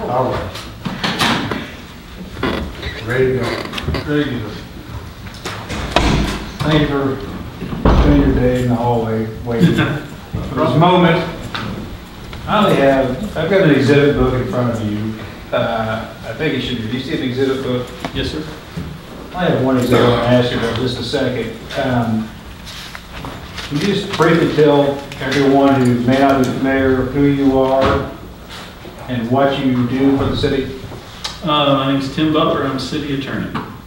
All right. Ready to go. Very good. Thank you for spending your day in the hallway waiting for this moment. I've got an exhibit book in front of you. I think it should be. Do you see an exhibit book? Yes, sir. I have one exhibit I want to ask you about just a second. Can you just briefly tell everyone who may not be familiar who you are and what you do for the city? My name is Tim Butler. I'm a city attorney.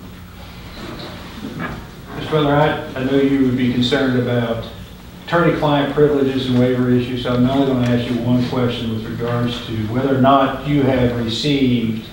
Mr. Butler, I know you would be concerned about attorney-client privileges and waiver issues, so I'm only going to ask you one question with regards to whether or not you have received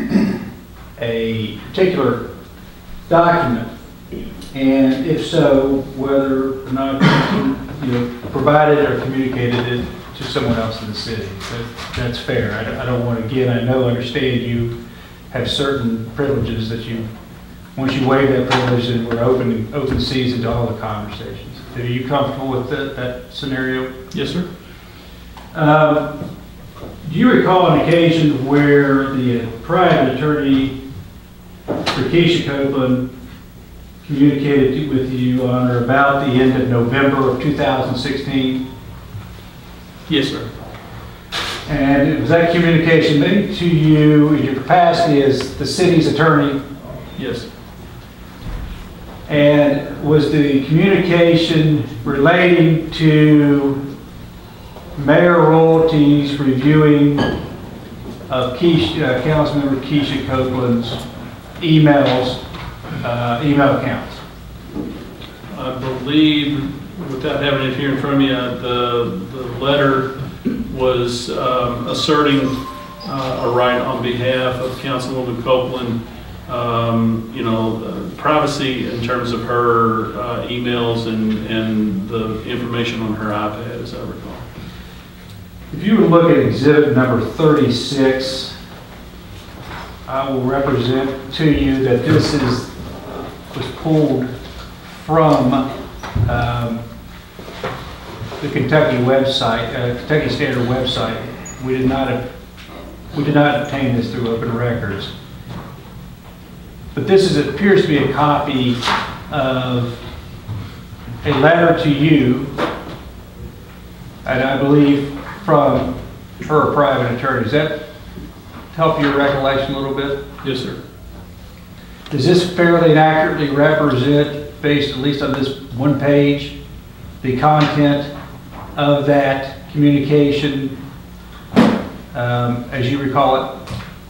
a particular document, and if so, whether or not you provided or communicated it to someone else in the city. That's fair. I don't want to, again, understand you have certain privileges that you, once you waive that privilege, then we're open season to all the conversations. Are you comfortable with that scenario? Yes, sir. Do you recall an occasion where the private attorney for Keisha Copeland communicated with you on or about the end of November of 2016? Yes, sir. And was that communication made to you in your capacity as the city's attorney? Yes. And was the communication relating to mayor royalties reviewing of Councilmember Keisha Copeland's email accounts? I believe, without having it here in front of me, the letter was asserting a right on behalf of Councilwoman Copeland, privacy in terms of her emails and the information on her iPad, as I recall. If you would look at exhibit number 36, I will represent to you that this was pulled from the Kentucky website, Kentucky Standard website. We did not obtain this through open records. But this appears to be a copy of a letter to you, and I believe from her private attorney. Does that help your recollection a little bit? Yes, sir. Does this fairly and accurately represent, based at least on this one page, the content of that communication as you recall it?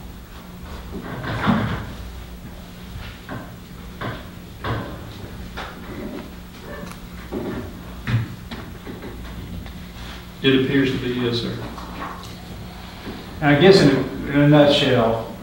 It appears to be, yes, sir. And I guess in a nutshell,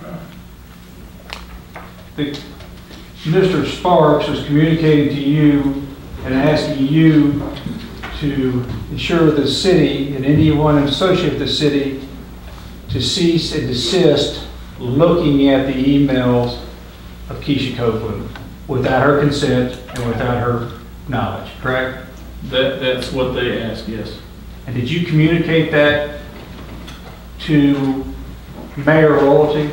Mr. Sparks was communicating to you and asking you to ensure the city and anyone associated with the city to cease and desist looking at the emails of Keisha Copeland without her consent and without her knowledge, correct? That's what they asked, yes. And did you communicate that to Mayor Royalty?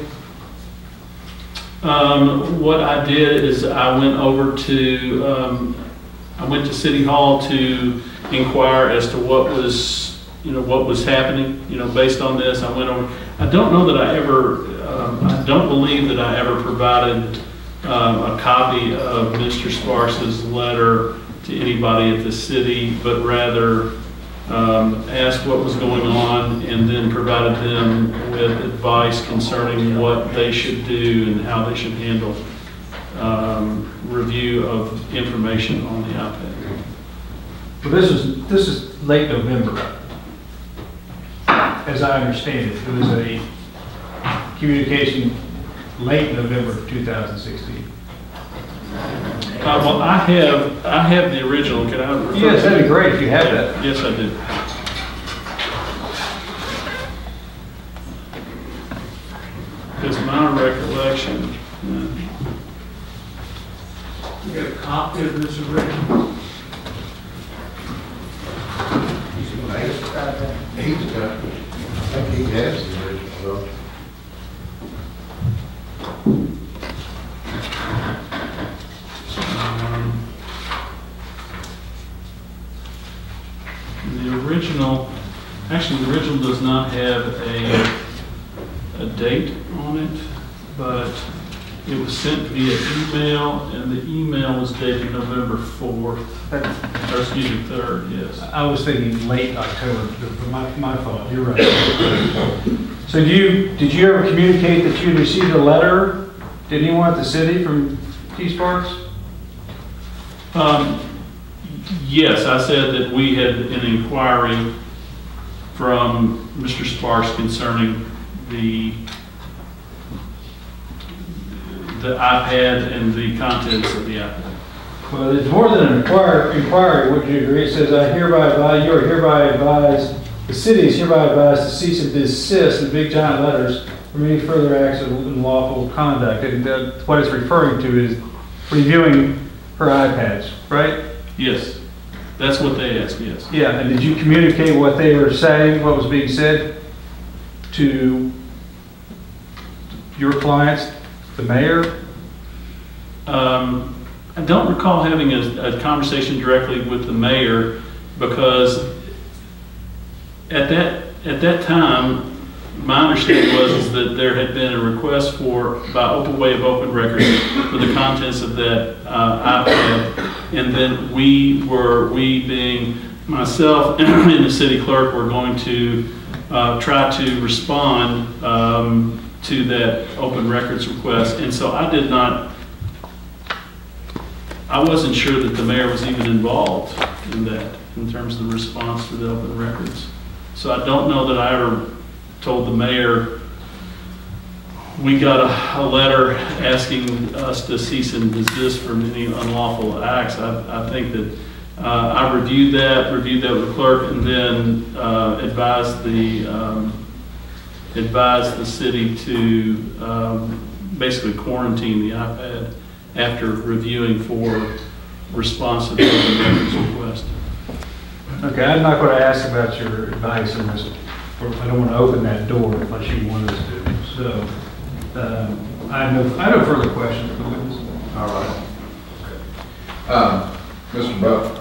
What I did is I went over to City Hall to inquire as to what was happening. Based on this, I went over. I don't know that I don't believe that I ever provided a copy of Mr. Sparks' letter to anybody at the city, but rather asked what was going on and then provided them with advice concerning what they should do and how they should handle review of information on the iPad. Well, this is late November, as I understand it. It was a communication late November of 2016. Well, I have the original. Can I refer? Yes, that'd be great if you had that. Yes, I do. Because my recollection. You got a copy of this original? He's got it. I think he has the original. actually, the original does not have a date on it, but it was sent via email, and the email was dated November 4th, or excuse me, 3rd, yes. I was thinking late October, but my fault, you're right. So did you ever communicate that you had received a letter? Did anyone at the city from Key Sparks? Yes, I said that we had an inquiry from Mr. Sparks concerning the iPad and the contents of the iPad. Well, it's more than an inquiry, would you agree? It says, you are hereby advised, the city is hereby advised to cease and desist in big giant letters from any further acts of unlawful conduct. And what it's referring to is reviewing her iPads, right? Yes, that's what they asked, yes. Yeah, and did you communicate what they were saying, what was being said to your clients, the mayor? I don't recall having a conversation directly with the mayor, because at that time, my understanding was that there had been a request by way of open records for the contents of that iPad, and then we being myself and the city clerk were going to try to respond to that open records request. And so I wasn't sure that the mayor was even involved in that, in terms of the response to the open records. So I don't know that I ever told the mayor, we got a letter asking us to cease and desist from any unlawful acts. I think that I reviewed that with the clerk, and then advised the city to basically quarantine the iPad after reviewing for response to the open records request. Okay, I'm not going to ask about your advice on this. I don't want to open that door unless you want us to. So, I have no further questions for the witness. All right. Mr. Butler.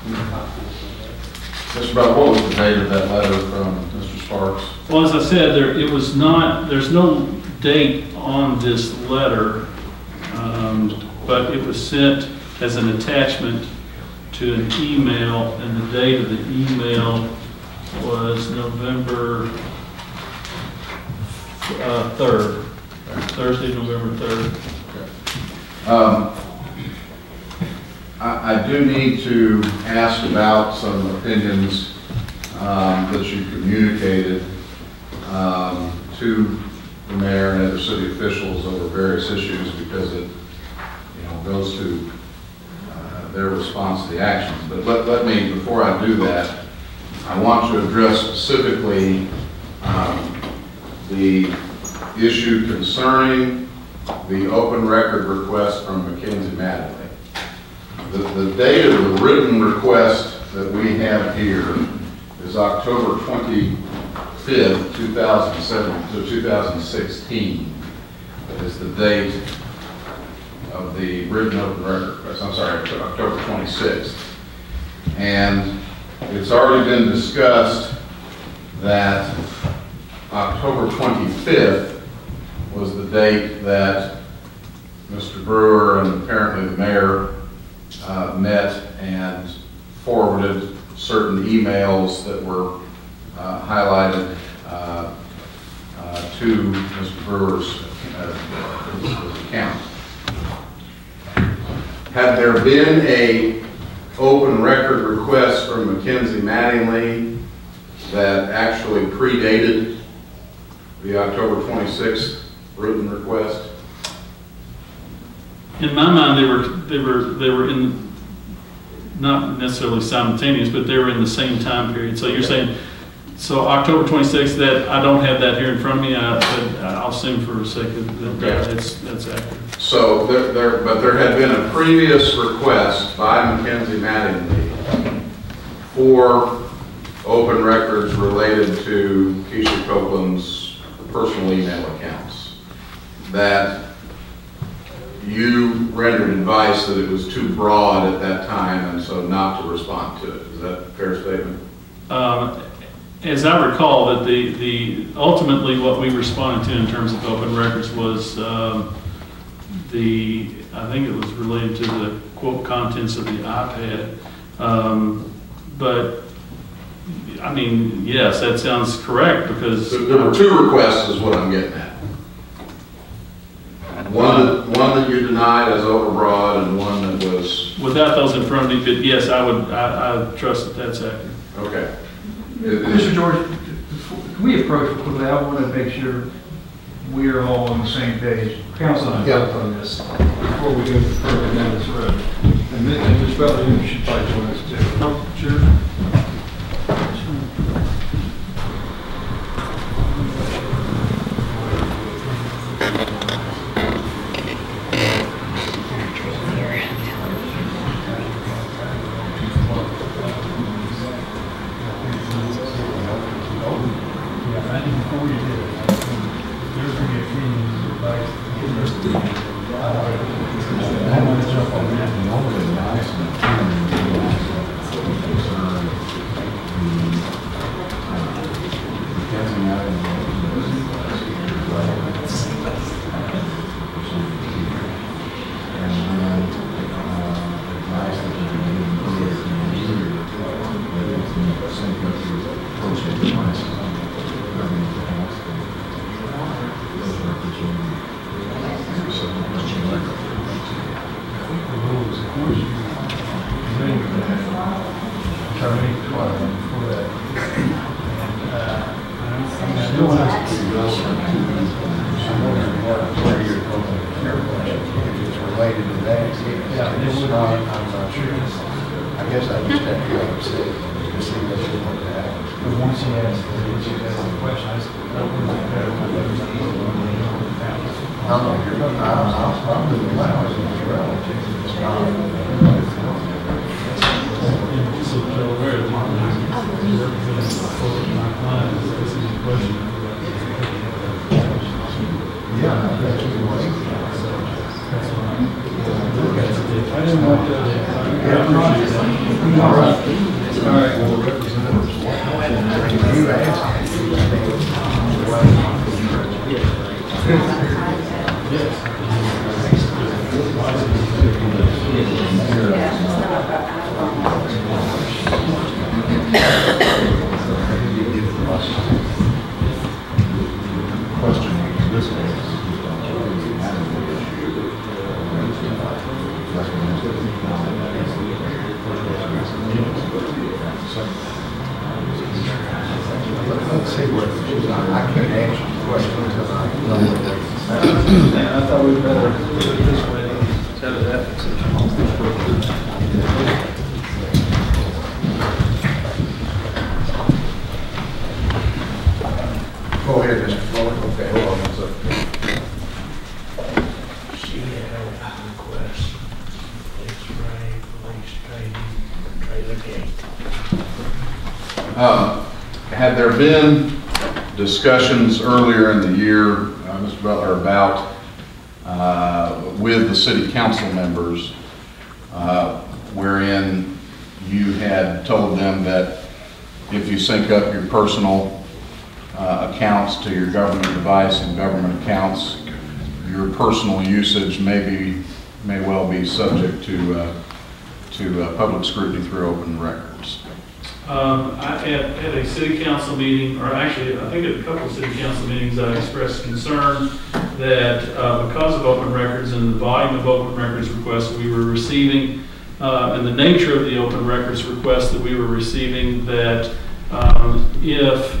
Mr. Butler, what was the date of that letter from Mr. Sparks? Well, as I said, there's no date on this letter, but it was sent as an attachment to an email, and the date of the email was November 3rd, Thursday, November 3rd. Okay. I do need to ask about some opinions that you communicated to the mayor and other city officials over various issues, because it goes to their response to the actions. But let me, before I do that, I want to address specifically the issue concerning the open record request from Mackenzie Mattingly. The date of the written request that we have here is October 25th, 2016. That is the date of the written open record request. I'm sorry, October 26th. And it's already been discussed that October 25th was the date that Mr. Brewer and apparently the mayor met and forwarded certain emails that were highlighted to Mr. Brewer's his account. Had there been a open record request from Mackenzie Mattingly that actually predated the October 26th written request? In my mind, they were in, not necessarily simultaneous, but they were in the same time period. So you're saying, so October 26th, that I don't have that here in front of me, I'll assume for a second that that's accurate. So there had been a previous request by Mackenzie Mattingly for open records related to Keisha Copeland's personal email accounts that you rendered advice that it was too broad at that time, and so not to respond to it. Is that a fair statement? as I recall, that ultimately what we responded to in terms of open records was I think it was related to the quote contents of the iPad. But I mean, yes, that sounds correct because There were two requests is what I'm getting at. One that you denied as overbroad and one that was, without those in front of me, but yes, I trust that that's accurate. okay. Mr. George, can we approach quickly? I want to make sure we are all on the same page. Council and I both on this before we go further down this road. And Ms. Butler, you should probably join us too. Oh, sure. Had there been discussions earlier in the year, Mr. Butler, about with the city council members, wherein you had told them that if you sync up your personal accounts to your government device and government accounts, your personal usage may well be subject to public scrutiny through open records. At a city council meeting, or actually I think at a couple of city council meetings, I expressed concern that because of open records and the volume of open records requests we were receiving, and the nature of the open records requests that we were receiving, that if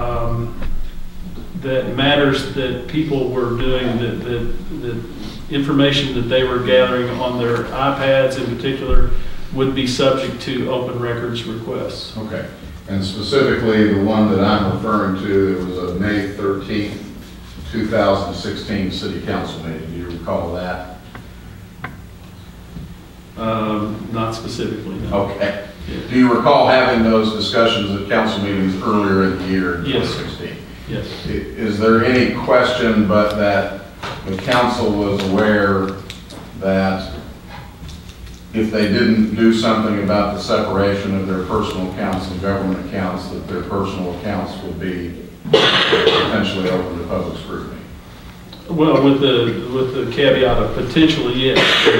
that matters that people were doing, that information that they were gathering on their iPads in particular would be subject to open records requests. Okay. And specifically the one that I'm referring to, it was a May 13th, 2016 city council meeting. Do you recall that? Not specifically, no. Okay. Yeah. Do you recall having those discussions at council meetings earlier in the year, 2016? Yes. Is there any question but that the council was aware that if they didn't do something about the separation of their personal accounts and government accounts, that their personal accounts would be potentially open to public scrutiny? Well, with the caveat of potentially, yes.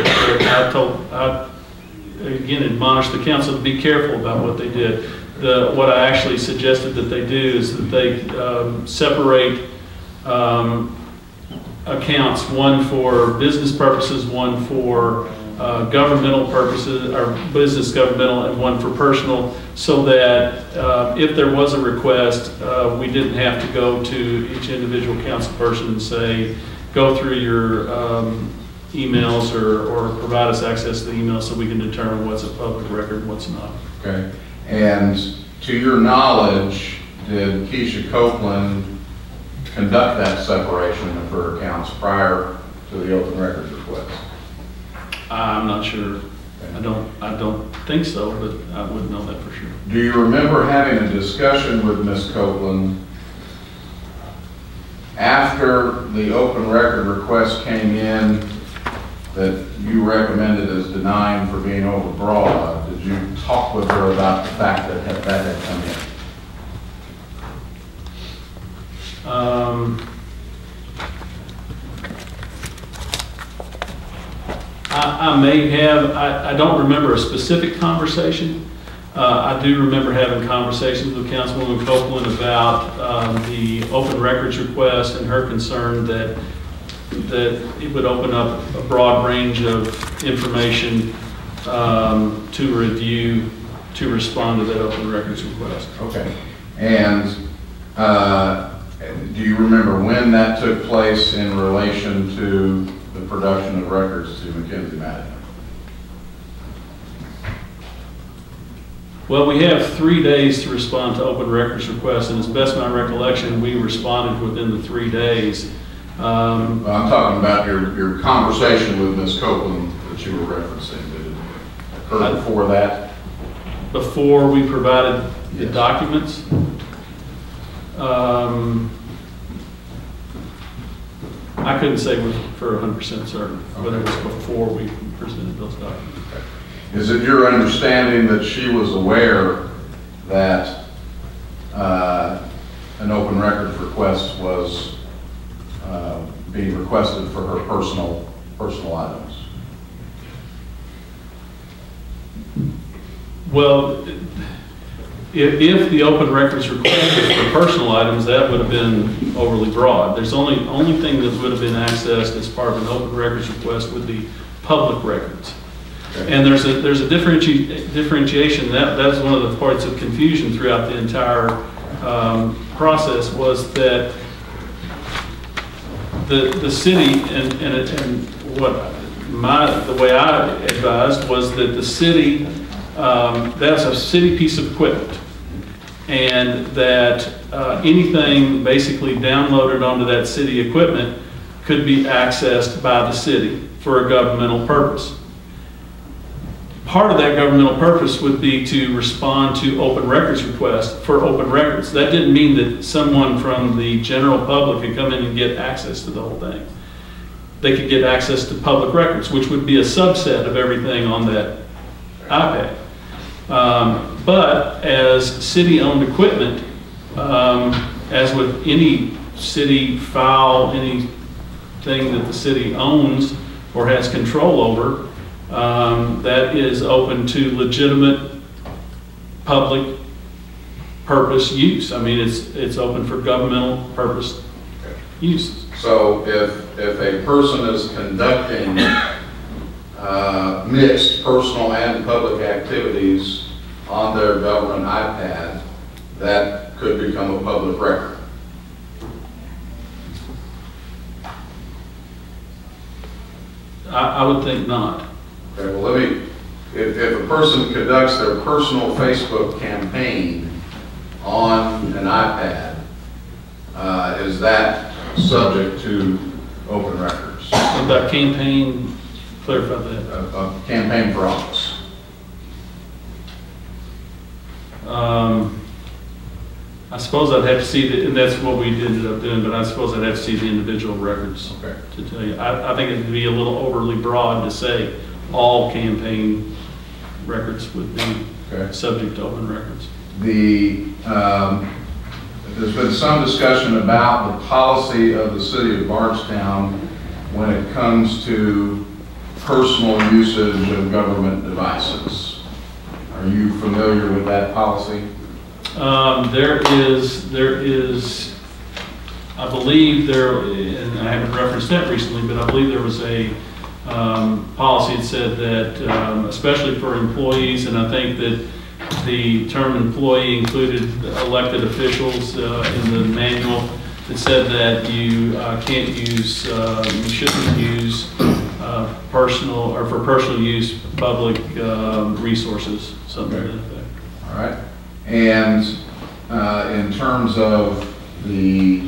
I again admonish the council to be careful about what they did. What I actually suggested that they do is that they separate accounts, one for business purposes, one for governmental purposes, or business governmental, and one for personal, so that if there was a request, we didn't have to go to each individual council person and say, go through your emails or provide us access to the emails so we can determine what's a public record and what's not. Okay. And to your knowledge, did Keisha Copeland conduct that separation of her accounts prior to the open records request? I'm not sure. I don't think so, but I wouldn't know that for sure. Do you remember having a discussion with Ms. Copeland after the open record request came in that you recommended as denying for being overbroad? Did you talk with her about the fact that that had come in? I may have, I don't remember a specific conversation. I do remember having conversations with Councilwoman Copeland about the open records request and her concern that it would open up a broad range of information to review, to respond to that open records request. Okay. And do you remember when that took place in relation to the production of records to Mackenzie Madden? Well, we have 3 days to respond to open records requests, and as best my recollection, we responded within the 3 days. I'm talking about your conversation with Ms. Copeland that you were referencing. Did it occur before that? Before we provided the documents? I couldn't say for 100% certain whether it was before we presented those documents. Is it your understanding that she was aware that an open records request was being requested for her personal items? Well, if the open records request was for personal items, that would have been overly broad. There's only thing that would have been accessed as part of an open records request would be public records. Okay. And there's a differentiation. That's one of the parts of confusion throughout the entire process, was that the city and what the way I advised was that the city, that's a city piece of equipment, and that anything basically downloaded onto that city equipment could be accessed by the city for a governmental purpose. Part of that governmental purpose would be to respond to open records requests for open records. That didn't mean that someone from the general public could come in and get access to the whole thing. They could get access to public records, which would be a subset of everything on that iPad. But as city-owned equipment, as with any city file, anything that the city owns or has control over, that is open to legitimate public purpose use. I mean, it's open for governmental purpose uses. So if a person is conducting mixed personal and public activities on their government iPad, that could become a public record. I would think not. Okay, well, if a person conducts their personal Facebook campaign on an iPad, is that subject to open records? About campaign, clarify that. A campaign for office. I suppose I'd have to see, and that's what we ended up doing, but I suppose I'd have to see the individual records to tell you. I think it would be a little overly broad to say all campaign records would be Okay. subject to open records. There's been some discussion about the policy of the city of Bardstown when it comes to personal usage of government devices. Are you familiar with that policy? There is, I believe and I haven't referenced that recently, but I believe there was a policy that said that, especially for employees, and I think that the term employee included elected officials in the manual, that said that you can't use, you shouldn't use personal or for personal use public resources, something Okay. like that. All right. And in terms of the,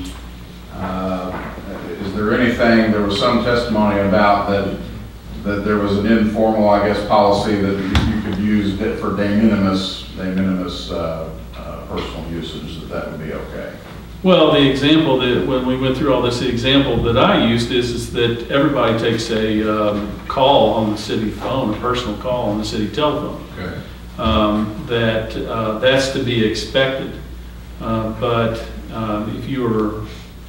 is there anything, there was some testimony about that there was an informal, I guess, policy that you could use it for de minimis personal usage, that would be okay? Well, the example that, when we went through all this, the example that I used is that everybody takes a call on the city phone, a personal call on the city telephone. Okay. That's to be expected. But if you were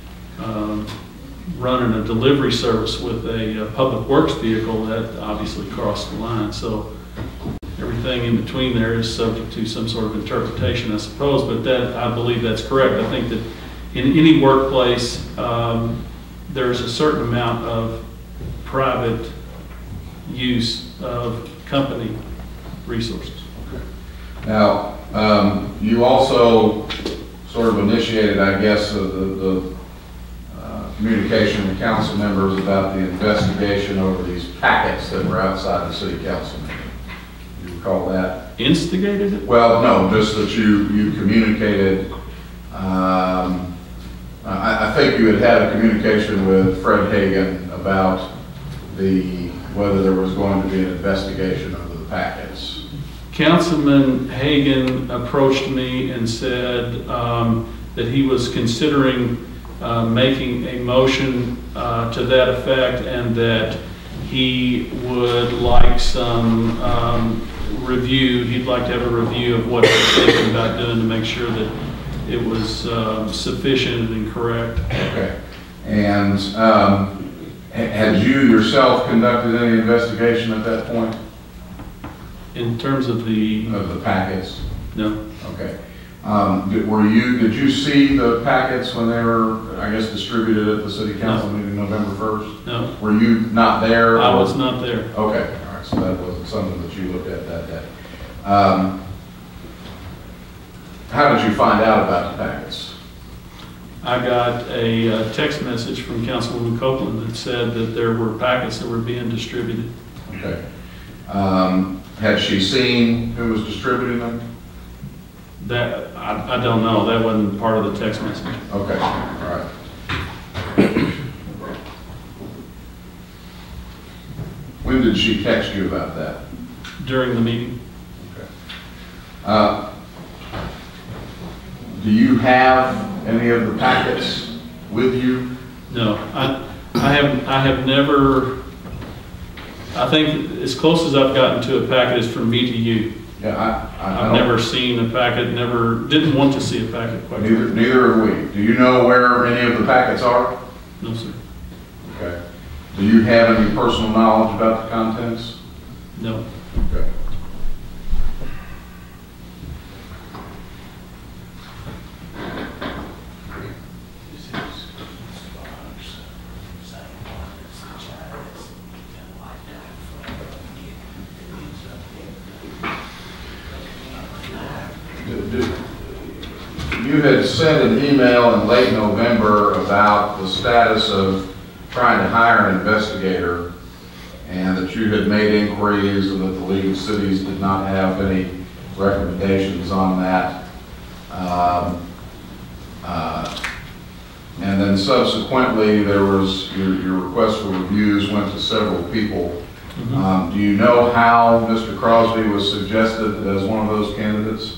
running a delivery service with a public works vehicle, that obviously crossed the line. So everything in between there is subject to some sort of interpretation, I suppose, but that, I believe that's correct. I think that in any workplace, there's a certain amount of private use of company resources. Now, you also sort of initiated, I guess, the communication with council members about the investigation over these packets that were outside the city council meeting. You recall that? Instigated it? Well, no, just that you communicated. I think you had a communication with Fred Hagan about whether there was going to be an investigation of the packets. Councilman Hagan approached me and said that he was considering making a motion to that effect, and that he would like some review. He'd like to have a review of what he was thinking about doing to make sure that it was sufficient and correct. Okay. And had you yourself conducted any investigation at that point? In terms of the packets? No. Okay. Did you see the packets when they were, I guess, distributed at the city council meeting November 1st? No. Were you not there? I was not there. Okay. All right. So that wasn't something that you looked at that day. How did you find out about the packets? I got a text message from Councilwoman Copeland that said that there were packets that were being distributed. Okay. Had she seen who was distributing them? That, I don't know. That wasn't part of the text message. Okay. All right. When did she text you about that? During the meeting. Okay. Do you have any of the packets with you? No, I have never, I think as close as I've gotten to a packet is from me to you. Yeah, I've never seen a packet, didn't want to see a packet quite frankly. Neither have we. Do you know where any of the packets are? No, sir. Okay. Do you have any personal knowledge about the contents? No. Okay. You had sent an email in late November about the status of trying to hire an investigator, and that you had made inquiries and that the League of Cities did not have any recommendations on that. And then subsequently, there was, your request for reviews went to several people. Mm-hmm. Do you know how Mr. Crosby was suggested as one of those candidates?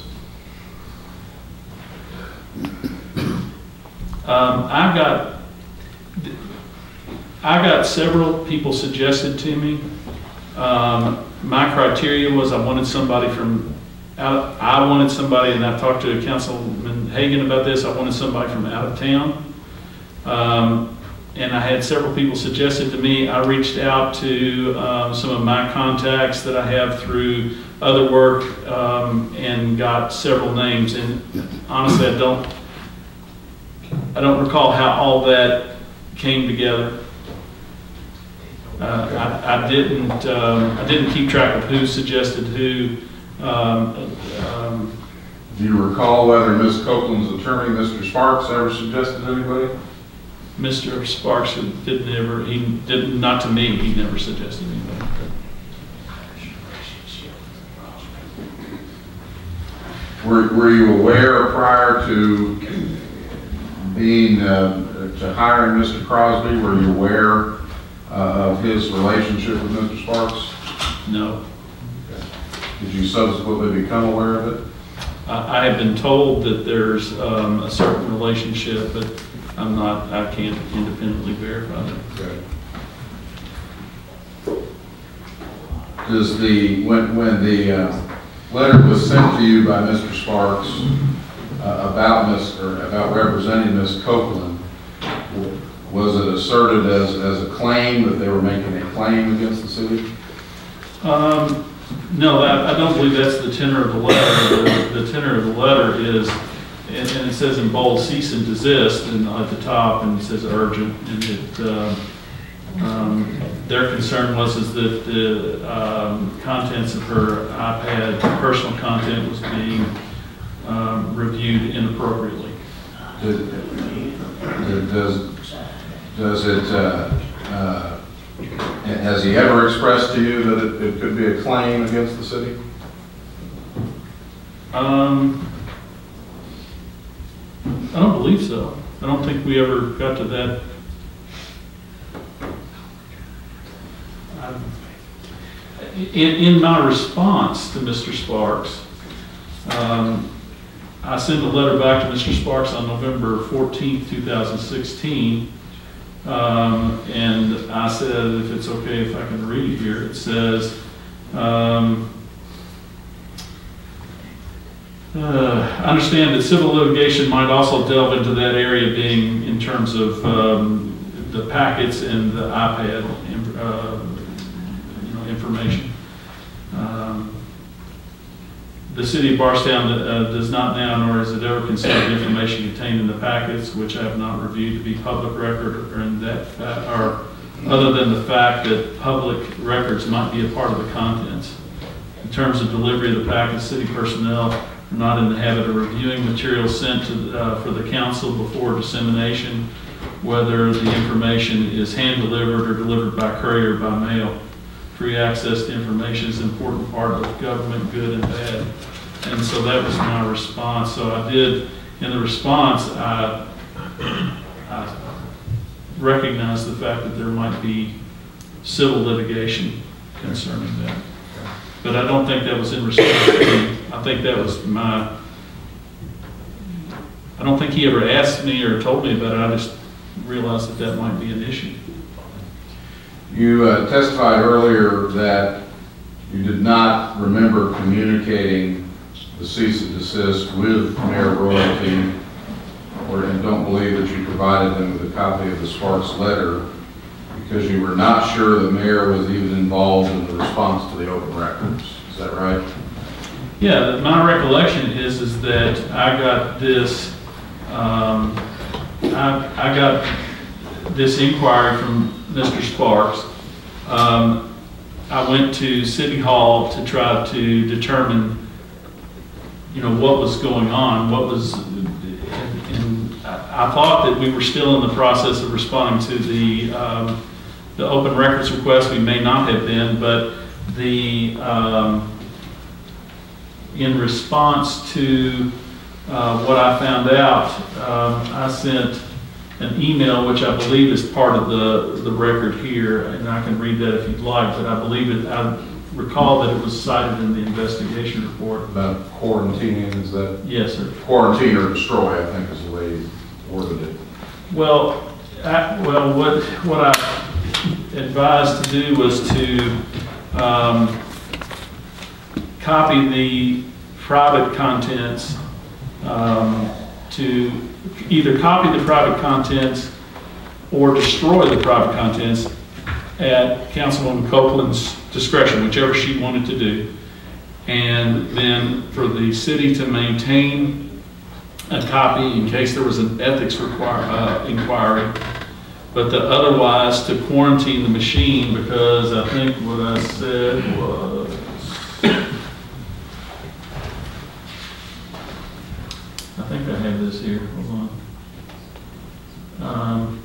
I got several people suggested to me. My criteria was I wanted somebody from out, I wanted somebody, and I've talked to Councilman Hagan about this, I wanted somebody from out of town. And I had several people suggested to me. I reached out to some of my contacts that I have through other work and got several names. And honestly, I don't recall how all that came together. I didn't keep track of who suggested who. Do you recall whether Ms. Copeland's attorney, Mr. Sparks, ever suggested anybody? Mr. Sparks not to me, he never suggested anybody. Were you aware prior to being, to hiring Mr. Crosby, were you aware of his relationship with Mr. Sparks? No. Okay. Did you subsequently become aware of it? I have been told that there's a certain relationship, but I can't independently verify that. Okay. Does when the letter was sent to you by Mr. Sparks about representing Ms. Copeland, was it asserted as a claim that they were making a claim against the city? No, I don't believe that's the tenor of the letter. The tenor of the letter is, and it says in bold, cease and desist, and at the top, and it says urgent, and their concern was that the contents of her iPad, personal content, was being reviewed inappropriately. Has he ever expressed to you that it could be a claim against the city? I don't believe so. I don't think we ever got to that. In my response to Mr. Sparks, I sent a letter back to Mr. Sparks on November 14th, 2016, and I said, if it's okay if I can read here, it says, I understand that civil litigation might also delve into that area, being in terms of the packets and the iPad information. The city of Barstown does not now, nor has it ever considered information contained in the packets, which I have not reviewed, to be public record, or other than the fact that public records might be a part of the contents. In terms of delivery of the packets, city personnel are not in the habit of reviewing materials sent to, for the council before dissemination, whether the information is hand-delivered or delivered by courier or by mail. Free access to information is an important part of government, good and bad. And so that was my response. So I did, in the response, I recognized the fact that there might be civil litigation concerning that. But I don't think that was in response to me. I think that was I don't think he ever asked me or told me about it. I just realized that that might be an issue. You testified earlier that you did not remember communicating the cease and desist with Mayor Royalty, and don't believe that you provided them with a copy of the Sparks letter because you were not sure the mayor was even involved in the response to the open records. Is that right? Yeah, my recollection is that I got this. I got this inquiry from Mr. Sparks. I went to City Hall to try to determine, what was going on, and I thought that we were still in the process of responding to the open records request. We may not have been, but in response to what I found out, I sent an email, which I believe is part of the record here, and I can read that if you'd like, but I believe I recall that it was cited in the investigation report. About quarantining, is that? Yes, sir. Quarantine or destroy, I think is the way you worded it. Well, what I advised to do was to copy the private contents, to either copy the private contents or destroy the private contents at Councilwoman Copeland's discretion, whichever she wanted to do. And then for the city to maintain a copy in case there was an ethics inquiry, but otherwise to quarantine the machine, because I think what I said was, I think I have this here, hold on.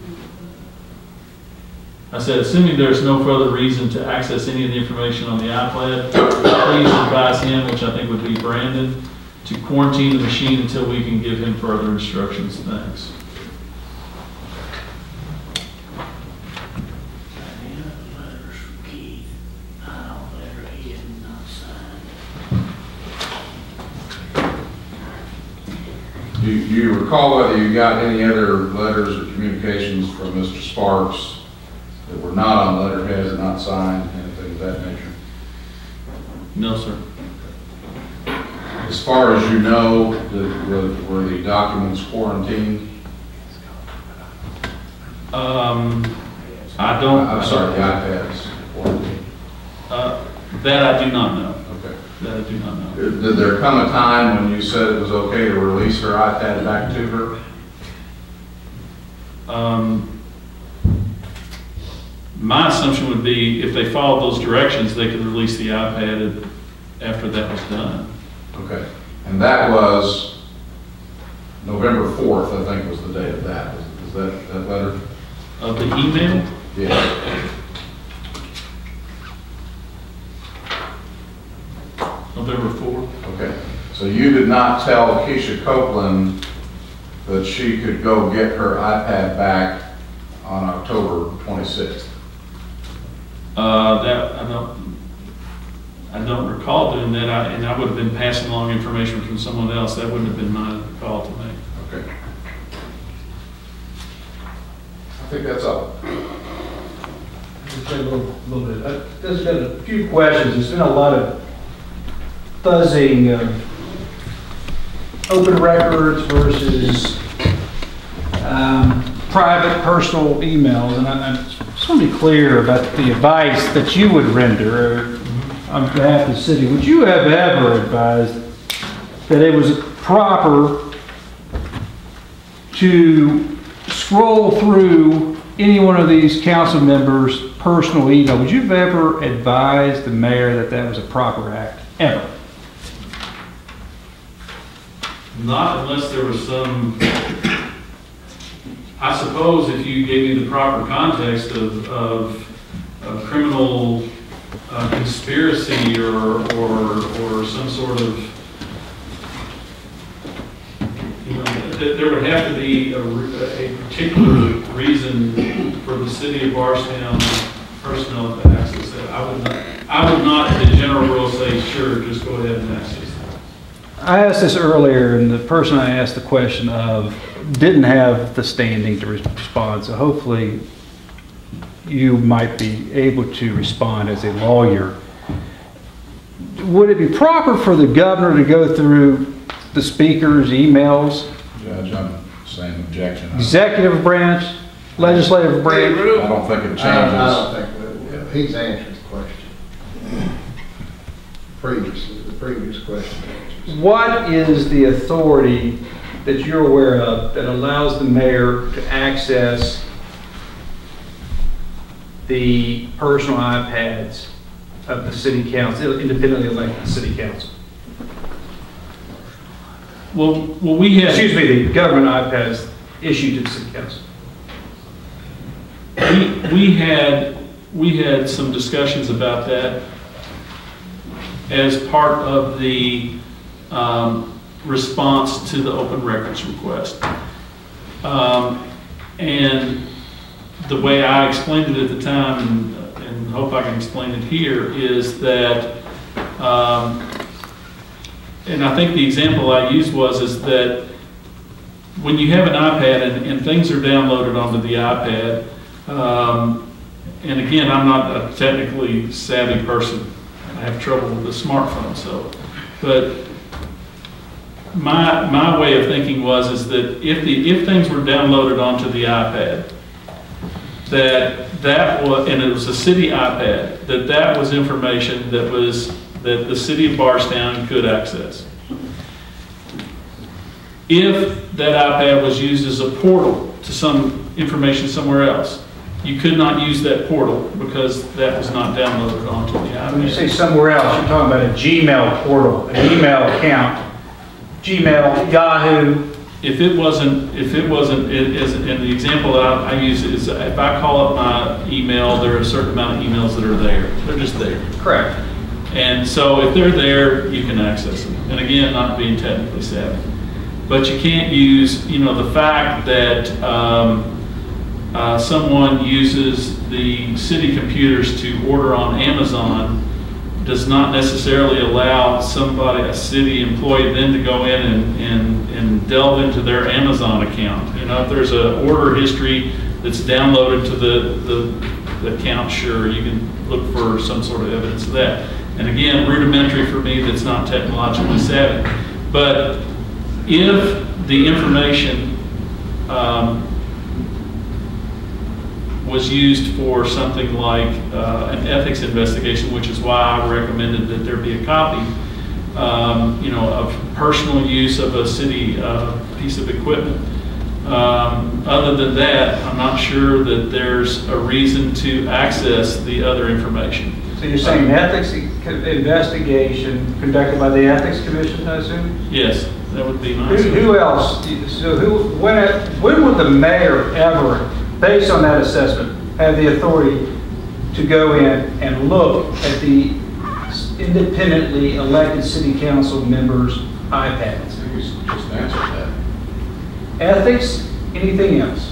I said, assuming there's no further reason to access any of the information on the iPad, please advise him, which I think would be Brandon, to quarantine the machine until we can give him further instructions. Thanks. Do you recall whether you got any other letters or communications from Mr. Sparks that were not on letterhead or not signed, anything of that nature? No, sir. As far as you know, were the documents quarantined? I don't. I'm sorry, the iPads quarantined. That I do not know. Okay. That I do not know. Did there come a time when you said it was okay to release her iPad back to her? My assumption would be if they followed those directions, they could release the iPad after that was done. Okay. And that was November 4th, I think was the date of that. Is that letter? Of the email? Yeah. November 4th. Okay. So you did not tell Keisha Copeland that she could go get her iPad back on October 26th? That I don't recall doing that, and I would have been passing along information from someone else. That wouldn't have been my call to make. Okay. I think that's all. Just a little bit. There's been a few questions. There's been a lot of fuzzing of open records versus private, personal emails, and I just want to be clear about the advice that you would render on behalf of the city. Would you have ever advised that it was proper to scroll through any one of these council members' personal email? Would you have ever advised the mayor that that was a proper act? Ever? Not unless there was some, I suppose if you gave me the proper context of criminal conspiracy or some sort of, you know, there would have to be a particular reason for the city of Bardstown personnel to access that. I would not, as a general rule, say, sure, just go ahead and access that. I asked this earlier, and the person I asked the question of didn't have the standing to respond, so hopefully you might be able to respond as a lawyer. Would it be proper for the governor to go through the speaker's emails? Judge, I'm saying objection. Executive branch, legislative branch? I don't think it changes. I don't think that, he's answered the question. The previous question. What is the authority that you're aware of that allows the mayor to access the personal iPads of the city council, independently elected city council? Well, we had. Excuse me, the government iPads issued to the city council. We had some discussions about that as part of the response to the open records request. And the way I explained it at the time, and hope I can explain it here, is that, and I think the example I used is that when you have an iPad and things are downloaded onto the iPad, and again, I'm not a technically savvy person. I have trouble with the smartphone, so, but my way of thinking is that if things were downloaded onto the iPad, that was, and it was a city iPad, that was information that the city of Barstown could access. If that iPad was used as a portal to some information somewhere else, you could not use that portal because that was not downloaded onto the iPad. When you say somewhere else, you're talking about a Gmail portal, an email account, Gmail, Yahoo. If it wasn't, and the example that I use is if I call up my email, there are a certain amount of emails that are there. They're just there. Correct. And so if they're there, you can access them. And again, not being technically savvy. But you can't use, the fact that someone uses the city computers to order on Amazon does not necessarily allow a city employee then to go in and delve into their Amazon account. If there's an order history that's downloaded to the account, sure, you can look for some sort of evidence of that. And again, rudimentary for me, that's not technologically savvy. But if the information was used for something like an ethics investigation, which is why I recommended that there be a copy, of personal use of a city piece of equipment. Other than that, I'm not sure that there's a reason to access the other information. So you're saying ethics investigation conducted by the Ethics Commission, I assume? Yes, that would be nice. Who else? So when would the mayor ever, based on that assessment, have the authority to go in and look at the independently elected city council members' iPads? You just answered that. Ethics, anything else?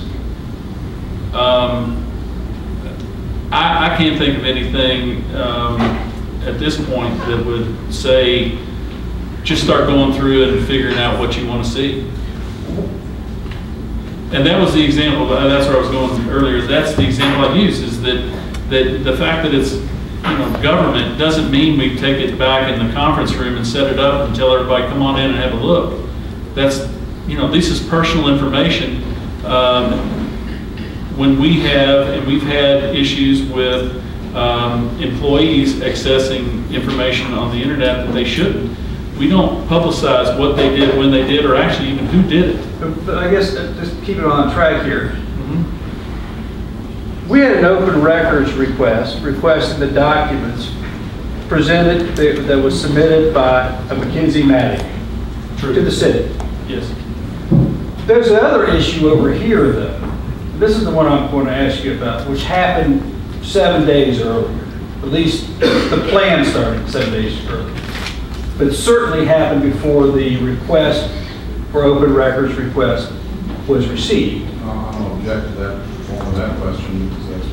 I can't think of anything at this point that would say, just start going through it and figuring out what you want to see. And that was the example, that's where I was going earlier, that's the example I used, is that the fact that it's government doesn't mean we take it back in the conference room and set it up and tell everybody, come on in and have a look. That's, this is personal information. When we've had issues with employees accessing information on the internet that they shouldn't, we don't publicize what they did, when they did, or actually even who did it. But I guess just keep it on track here. We had an open records requesting the documents presented that was submitted by a McKinsey Matting to the city. Yes. There's another issue over here, though. This is the one I'm going to ask you about, which happened 7 days earlier. At least the plan started 7 days earlier. But it certainly happened before the request for open records request was received. I don't object to that form of that question because that's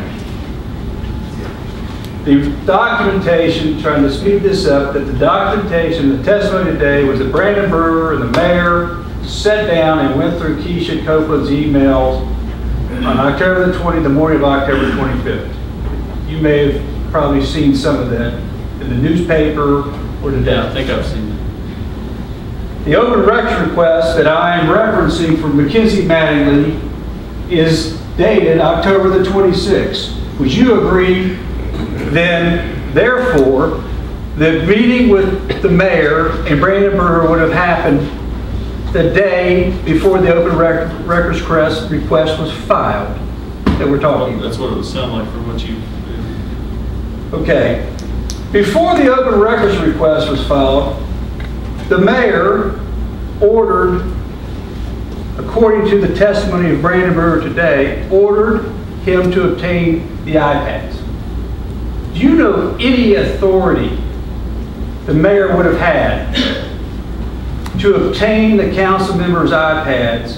been changed. The documentation, trying to speed this up, that the documentation, the testimony today was that Brandon Brewer and the mayor sat down and went through Keisha Copeland's emails on October the 20th, the morning of October 25th. You may have probably seen some of that in the newspaper or the Yeah, I think I've seen that. The open records request that I am referencing from McKinsey Mattingly is dated October the 26th. Would you agree then, therefore, the meeting with the mayor and Brandon Brewer would have happened the day before the open records request was filed that we're talking about? That's what it would sound like from what you... Okay. Before the open records request was filed, the mayor ordered, according to the testimony of Brandon Brewer today, ordered him to obtain the iPads. Do you know any authority the mayor would have had to obtain the council members' iPads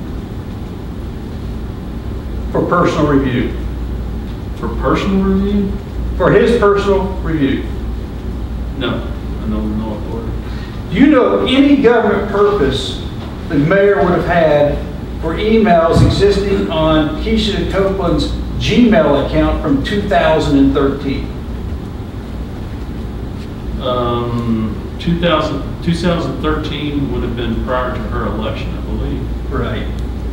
for personal review? For personal review? For his personal review? No, I know no authority. Do you know any government purpose the mayor would have had for emails existing on Keisha Copeland's Gmail account from 2013. 2013 would have been prior to her election, I believe. Right.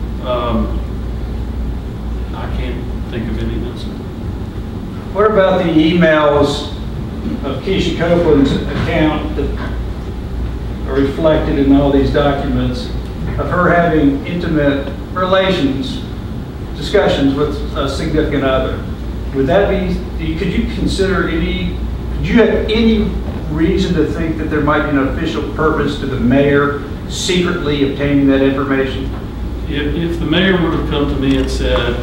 I can't think of any, no, sir. What about the emails of Keisha Copeland's account that are reflected in all these documents of her having intimate discussions with a significant other? Would that be, could you have any reason to think that there might be an official purpose to the mayor secretly obtaining that information? If the mayor would have come to me and said,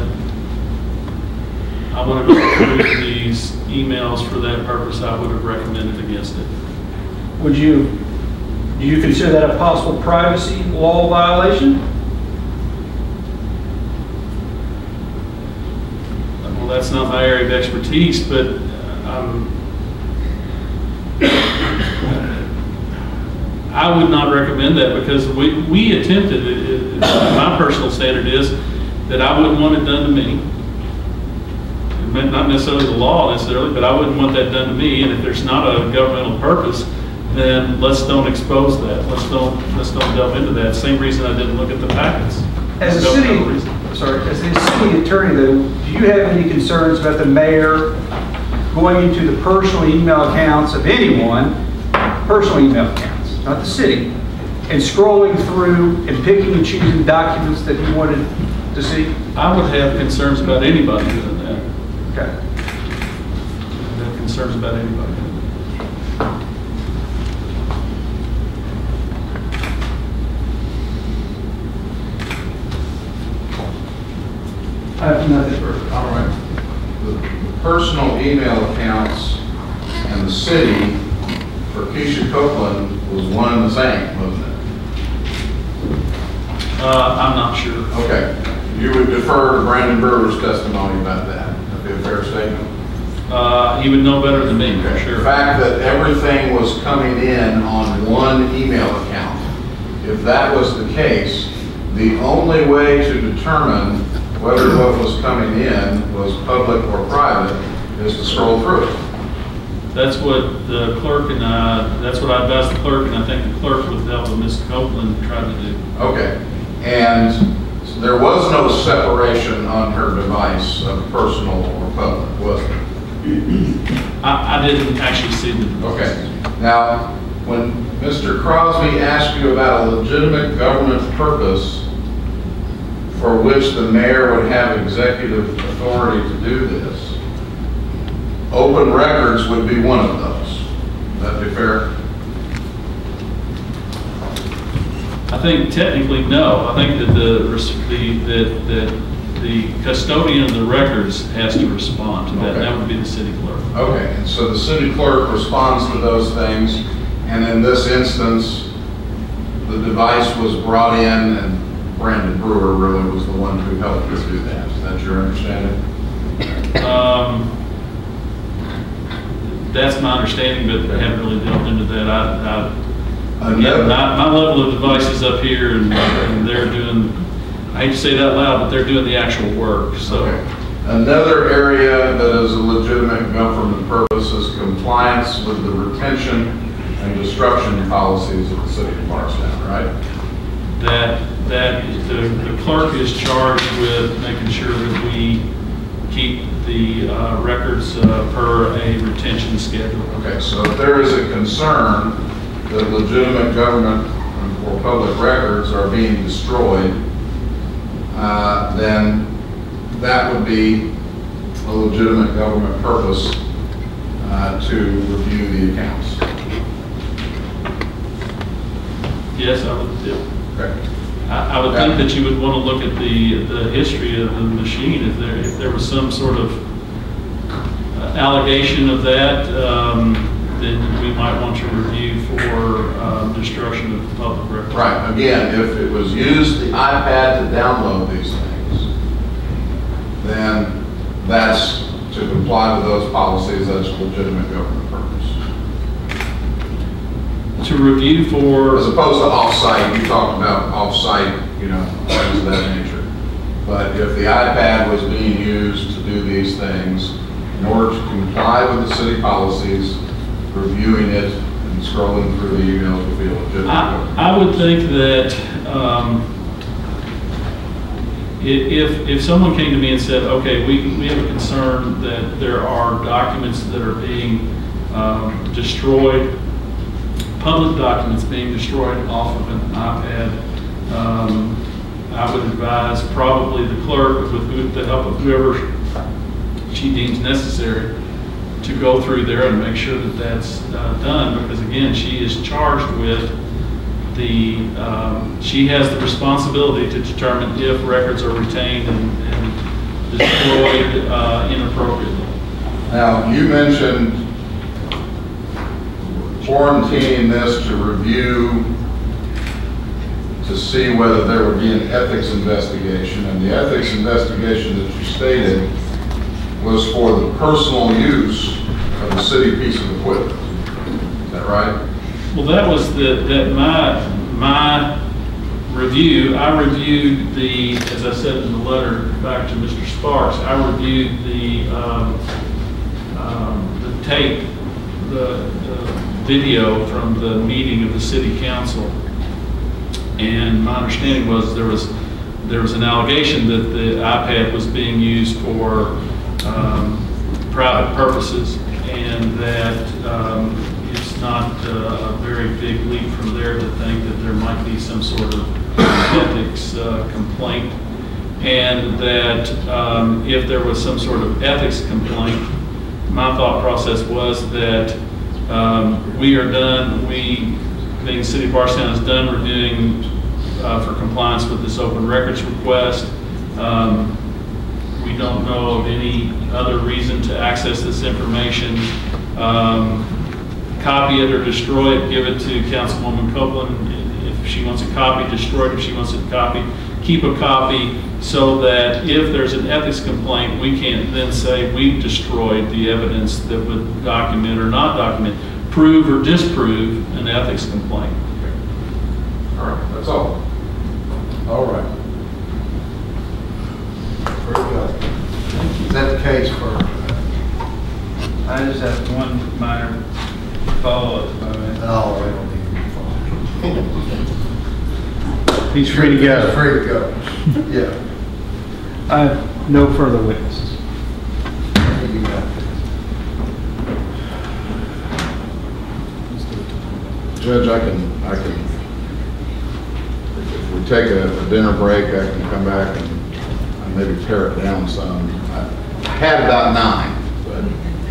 I want to go through these emails for that purpose, I would have recommended against it. Do you consider that a possible privacy law violation? Well, that's not my area of expertise, but I would not recommend that, because we attempted, my personal standard is that I wouldn't want it done to me. Not necessarily the law necessarily, but I wouldn't want that done to me. And if there's not a governmental purpose, then let's don't expose that. Let's don't delve into that. Same reason I didn't look at the packets. As a city attorney, though, do you have any concerns about the mayor going into the personal email accounts of anyone, personal email accounts, not the city, and scrolling through and picking and choosing documents that he wanted to see? I would have concerns about anybody doing that. Okay. I have concerns about anybody. I have nothing further. All right. The personal email accounts and the city for Keisha Copeland was one and the same, wasn't it? I'm not sure. Okay. You would defer to Brandon Brewer's testimony about that. That'd be a fair statement. He would know better than me, for sure. The fact that everything was coming in on one email account, if that was the case, the only way to determine whether what was coming in was public or private is to scroll through it. That's what the clerk and that's what I advised the clerk, and I think the clerk with help of Ms. Copeland tried to do. Okay. And there was no separation on her device of personal or public, was there? I didn't actually see the. Okay. Now, when Mr. Crosby asked you about a legitimate government purpose for which the mayor would have executive authority to do this, open records would be one of those. Would that be fair? I think technically no. I think that the custodian of the records has to respond to that. Okay. That would be the city clerk. Okay, and so the city clerk responds to those things, and in this instance, the device was brought in, and Brandon Brewer really was the one who helped us do that. Is that your understanding? That's my understanding, but I haven't really delved into that. Another- My level of devices up here, and they're doing, I hate to say that loud, but they're doing the actual work, so. Okay. Another area that is a legitimate government purpose is compliance with the retention and destruction policies of the city of Barstown, right? That the clerk is charged with making sure that we keep the records per a retention schedule. Okay, so if there is a concern that legitimate government or public records are being destroyed, then that would be a legitimate government purpose to review the accounts. Yes, I would. Yeah. Okay. I would think that you would want to look at the history of the machine if there was some sort of allegation of that. Then we might want to review for destruction of public records. Right. Again, if it was used the iPad to download these things, then that's to comply with those policies. That's a legitimate government purpose. To review for. As opposed to off-site, you talked about off-site things of that nature. But if the iPad was being used to do these things, in order to comply with the city policies, reviewing it and scrolling through the emails would be a legitimate. I would think that if someone came to me and said, okay, we have a concern that there are documents that are being destroyed, public documents being destroyed off of an iPad, I would advise probably the clerk, with the help of whoever she deems necessary, to go through there and make sure that that's done, because again, she is charged with she has the responsibility to determine if records are retained and destroyed inappropriately. Now, you mentioned quarantining this to review to see whether there would be an ethics investigation, and the ethics investigation that you stated was for the personal use of the city piece of equipment. Is that right? Well, that was my review. I reviewed as I said in the letter back to Mr. Sparks, I reviewed the tape, the video from the meeting of the city council. And my understanding was there was an allegation that the iPad was being used for private purposes, and that it's not a very big leap from there to think that there might be some sort of ethics complaint, and that if there was some sort of ethics complaint, my thought process was that we are done, being City of Bardstown is done reviewing for compliance with this open records request. We don't know of any other reason to access this information. Copy it or destroy it, give it to Councilwoman Copeland. If she wants a copy, destroy it. If she wants a copy, keep a copy, so that if there's an ethics complaint, we can't then say we've destroyed the evidence that would document or not document, prove or disprove an ethics complaint. All right, that's all. All right. Very good. Is that the case for? I just have one minor follow-up. No, we don't need to. He's free to go. He's free to go. Yeah. I have no further witnesses. You got it. Judge, I can, if we take a dinner break, I can come back and maybe pare it down some. I had about 9, but.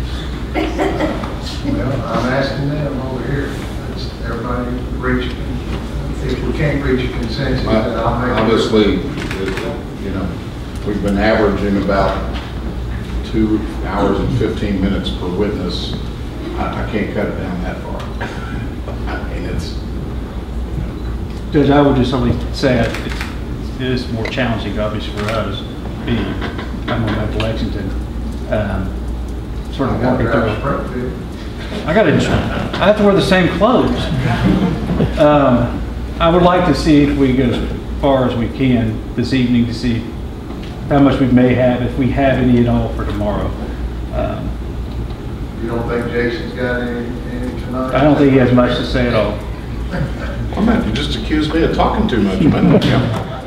Well, I'm asking them over here. Let's everybody reach, if we can't reach a consensus, then I'll make. Obviously, we've been averaging about 2 hours and 15 minutes per witness. I can't cut it down that far. I mean, it's. Judge, I would just only say it is more challenging, obviously, for us, I'm going back to Lexington, sort of walking through. I have to wear the same clothes. I would like to see if we go as far as we can this evening to see how much we may have, if we have any at all for tomorrow. You don't think Jason's got any tonight? I don't think he has much to say at all. Oh man, you just accused me of talking too much, man.